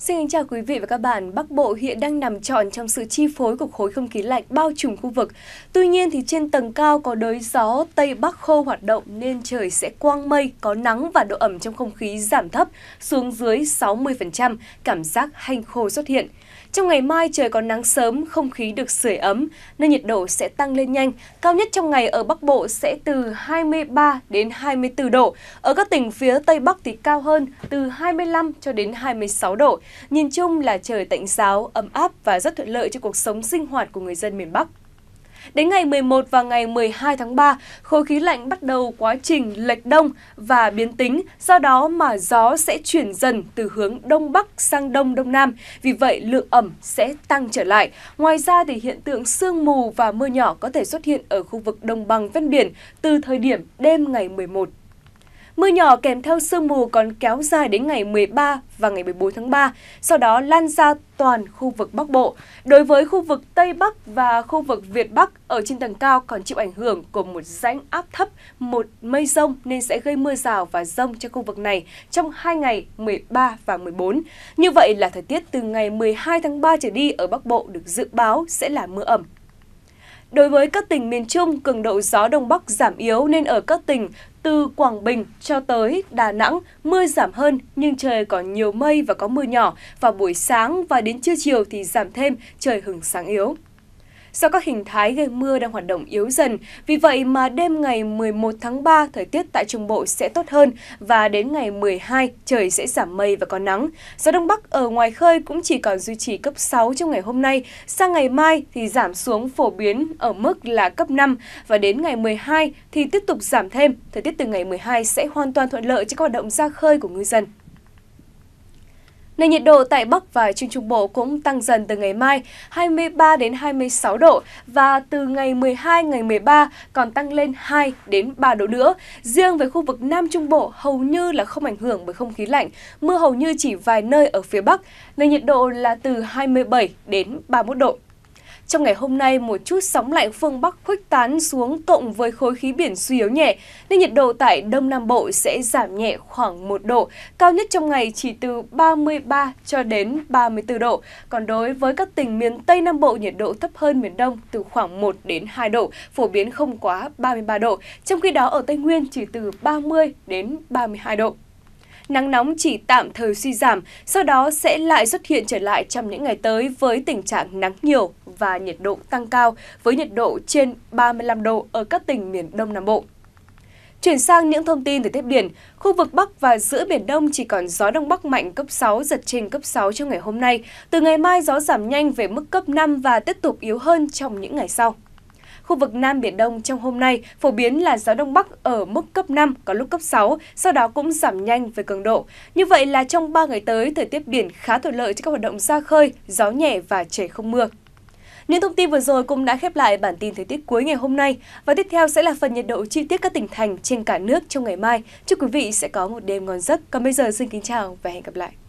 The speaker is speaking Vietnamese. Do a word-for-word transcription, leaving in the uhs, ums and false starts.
Xin kính chào quý vị và các bạn. Bắc Bộ hiện đang nằm trọn trong sự chi phối của khối không khí lạnh bao trùm khu vực. Tuy nhiên thì trên tầng cao có đới gió Tây Bắc khô hoạt động nên trời sẽ quang mây, có nắng và độ ẩm trong không khí giảm thấp xuống dưới sáu mươi phần trăm, cảm giác hanh khô xuất hiện. Trong ngày mai trời có nắng sớm, không khí được sưởi ấm nên nhiệt độ sẽ tăng lên nhanh. Cao nhất trong ngày ở Bắc Bộ sẽ từ hai mươi ba đến hai mươi tư độ. Ở các tỉnh phía Tây Bắc thì cao hơn từ hai mươi lăm cho đến hai mươi sáu độ. Nhìn chung là trời tạnh giáo, ấm áp và rất thuận lợi cho cuộc sống sinh hoạt của người dân miền Bắc. Đến ngày mười một và ngày mười hai tháng ba, khối khí lạnh bắt đầu quá trình lệch đông và biến tính, do đó mà gió sẽ chuyển dần từ hướng Đông Bắc sang Đông Đông Nam, vì vậy lượng ẩm sẽ tăng trở lại. Ngoài ra thì hiện tượng sương mù và mưa nhỏ có thể xuất hiện ở khu vực đồng bằng ven biển từ thời điểm đêm ngày mười một. Mưa nhỏ kèm theo sương mù còn kéo dài đến ngày mười ba và ngày mười bốn tháng ba, sau đó lan ra toàn khu vực Bắc Bộ. Đối với khu vực Tây Bắc và khu vực Việt Bắc ở trên tầng cao còn chịu ảnh hưởng của một rãnh áp thấp, một mây rông nên sẽ gây mưa rào và dông cho khu vực này trong hai ngày mười ba và mười bốn. Như vậy là thời tiết từ ngày mười hai tháng ba trở đi ở Bắc Bộ được dự báo sẽ là mưa ẩm. Đối với các tỉnh miền Trung, cường độ gió Đông Bắc giảm yếu nên ở các tỉnh từ Quảng Bình cho tới Đà Nẵng, mưa giảm hơn nhưng trời còn nhiều mây và có mưa nhỏ. Vào buổi sáng và đến trưa chiều thì giảm thêm, trời hửng sáng yếu. Do các hình thái gây mưa đang hoạt động yếu dần, vì vậy mà đêm ngày mười một tháng ba, thời tiết tại Trung Bộ sẽ tốt hơn và đến ngày mười hai, trời sẽ giảm mây và có nắng. Gió Đông Bắc ở ngoài khơi cũng chỉ còn duy trì cấp sáu trong ngày hôm nay, sang ngày mai thì giảm xuống phổ biến ở mức là cấp năm và đến ngày mười hai thì tiếp tục giảm thêm. Thời tiết từ ngày mười hai sẽ hoàn toàn thuận lợi cho các hoạt động ra khơi của ngư dân. Nền nhiệt độ tại Bắc và Trung Trung Bộ cũng tăng dần từ ngày mai hai mươi ba đến hai mươi sáu độ và từ ngày mười hai, ngày mười ba còn tăng lên hai đến ba độ nữa. Riêng với khu vực Nam Trung Bộ hầu như là không ảnh hưởng bởi không khí lạnh, mưa hầu như chỉ vài nơi ở phía Bắc. Nền nhiệt độ là từ hai mươi bảy đến ba mươi mốt độ. Trong ngày hôm nay, một chút sóng lạnh phương Bắc khuếch tán xuống cộng với khối khí biển suy yếu nhẹ, nên nhiệt độ tại Đông Nam Bộ sẽ giảm nhẹ khoảng một độ, cao nhất trong ngày chỉ từ ba mươi ba cho đến ba mươi tư độ. Còn đối với các tỉnh miền Tây Nam Bộ, nhiệt độ thấp hơn miền Đông từ khoảng một đến hai độ, phổ biến không quá ba mươi ba độ, trong khi đó ở Tây Nguyên chỉ từ ba mươi đến ba mươi hai độ. Nắng nóng chỉ tạm thời suy giảm, sau đó sẽ lại xuất hiện trở lại trong những ngày tới với tình trạng nắng nhiều và nhiệt độ tăng cao với nhiệt độ trên ba mươi lăm độ ở các tỉnh miền Đông Nam Bộ. Chuyển sang những thông tin thời tiết biển, khu vực Bắc và giữa Biển Đông chỉ còn gió Đông Bắc mạnh cấp sáu, giật trên cấp sáu trong ngày hôm nay. Từ ngày mai gió giảm nhanh về mức cấp năm và tiếp tục yếu hơn trong những ngày sau. Khu vực Nam Biển Đông trong hôm nay phổ biến là gió Đông Bắc ở mức cấp năm, có lúc cấp sáu, sau đó cũng giảm nhanh về cường độ. Như vậy là trong ba ngày tới, thời tiết biển khá thuận lợi cho các hoạt động ra khơi, gió nhẹ và trời không mưa. Những thông tin vừa rồi cũng đã khép lại bản tin thời tiết cuối ngày hôm nay. Và tiếp theo sẽ là phần nhiệt độ chi tiết các tỉnh thành trên cả nước trong ngày mai. Chúc quý vị sẽ có một đêm ngon giấc. Còn bây giờ xin kính chào và hẹn gặp lại.